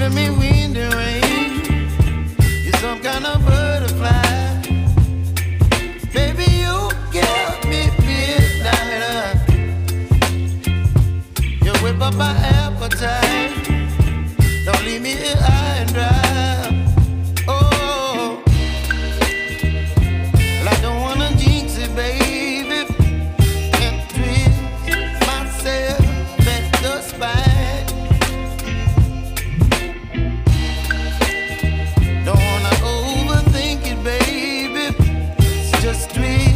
giving me wind and rain. You're some kind of butterfly. Baby, you give me midnight. You whip up my appetite. Don't leave me here high and dry. Oh, well, I don't wanna jinx it, baby. Can't twist myself at the spine. Don't wanna overthink it, baby. It's just twist.